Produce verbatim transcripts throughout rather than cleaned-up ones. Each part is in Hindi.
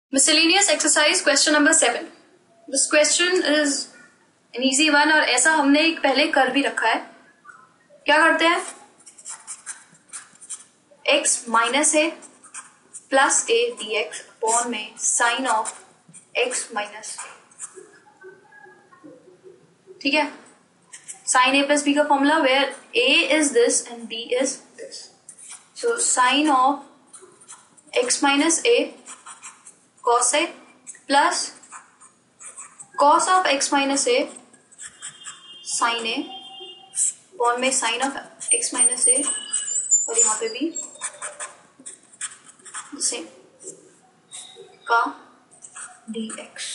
Miscellaneous exercise question number seven. This question is an easy one और ऐसा हमने एक पहले कर भी रखा है. क्या करते हैं? x minus a plus a d x upon में साइन ऑफ x माइनस. ठीक है, साइन ए प्लस बी का formula where a is this and b is this. So sine of x minus a cos a plus cos of x minus a sin a और में sin ऑफ x माइनस a और यहाँ पे भी सेम का dx.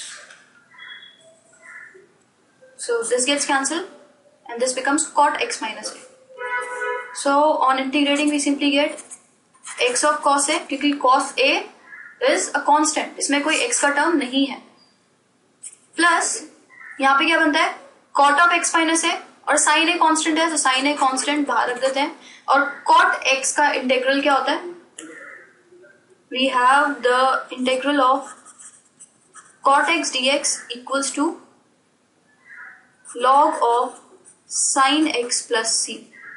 So this gets cancelled and this becomes cot x minus a. So on integrating we simply get x of cos a, क्योंकि cos a is a constant, इसमें कोई x का टर्म नहीं है, प्लस यहाँ पे क्या बनता है cot of x minus a और sin a constant है, तो sin a constant बाहर रख देते हैं और cot x का इंटेग्रल क्या होता है? We have the integral of cot x dx equals to log of sin x plus c.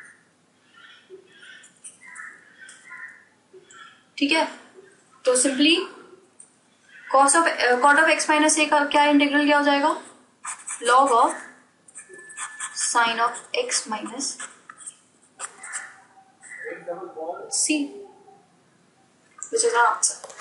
ठीक है, तो simply cos of cot of x minus a का क्या इंटीग्रल क्या हो जाएगा? log of sin of x minus c, which is our answer.